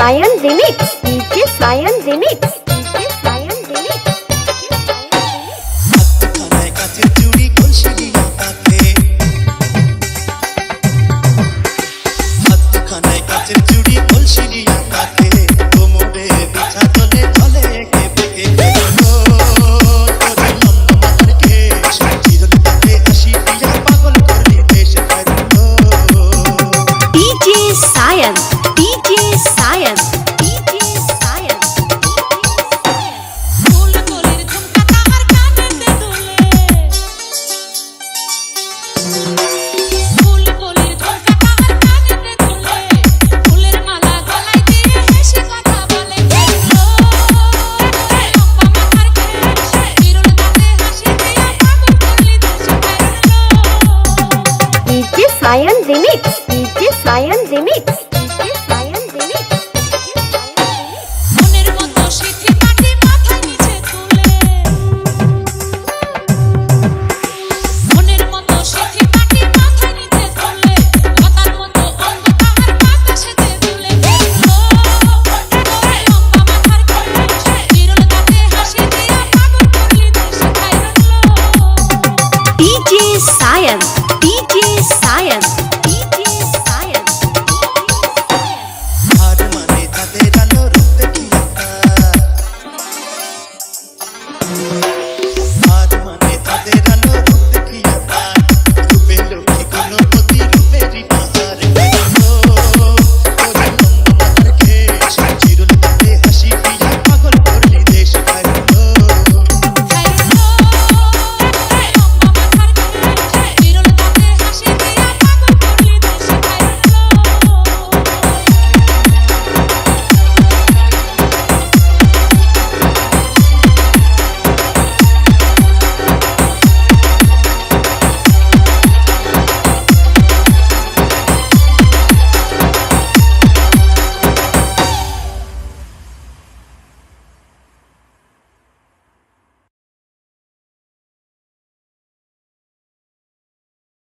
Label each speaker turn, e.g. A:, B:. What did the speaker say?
A: Sayan Remix, DJ Sayan Remix, DJ Sayan Remix.
B: খানায় কাচের চুড়ি কলসি দিয়া তাকে খানায় কাচের চুড়ি কলসি দিয়া তাকে কোমরে বিছা তলে তলে একে বেঁকে তোরে লম্বা মাথার কেশ চিরল তাকে হাসি দিয়া পাগল করলি দেশ
A: DJ Sayan, DJ Sayan, DJ Sayan.
C: ফুল কলির ঝুমকা তাহার কানেতে দুলে ফুল কলির ঝুমকা তাহার কানেতে দুলে ফুলের মালা গলায় দিয়ে হেসে কথা বলে লম্বা মাথার কেশ চিরল দাঁতে হাসি দিয়া পাগল করলি দেশ
A: DJ Sayan Remix, DJ Sayan Remix, DJ Sayan Remix.
C: মনের মতো সিথি পাটি মাথা নিচে তুলে মনের মতো সিথি পাটি মাথা নিচে তুলে লতার মতো অঙ্গ তাহার বাতাসেতে দুলে লম্বা মাথার কেশ চিরল দাঁতে হাসি দিয়া পাগল করলি দেশ
A: DJ Sayan.